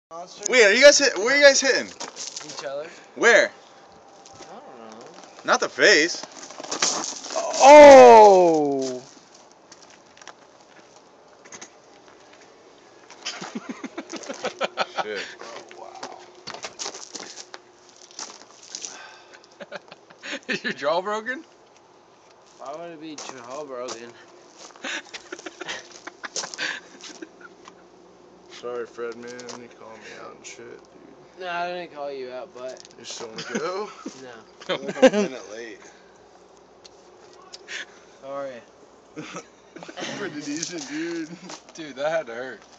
Monster? Wait, are you guys where are you guys hitting? Each other? Where? I don't know. Not the face. Oh! Shit. Oh, wow. Is your jaw broken? Why would it be jaw broken? Sorry, Fred, man. You calling me out and shit, dude. No, I didn't call you out, but You still want to go? no. You're like a minute late. How are you? Pretty decent, dude. Dude, that had to hurt.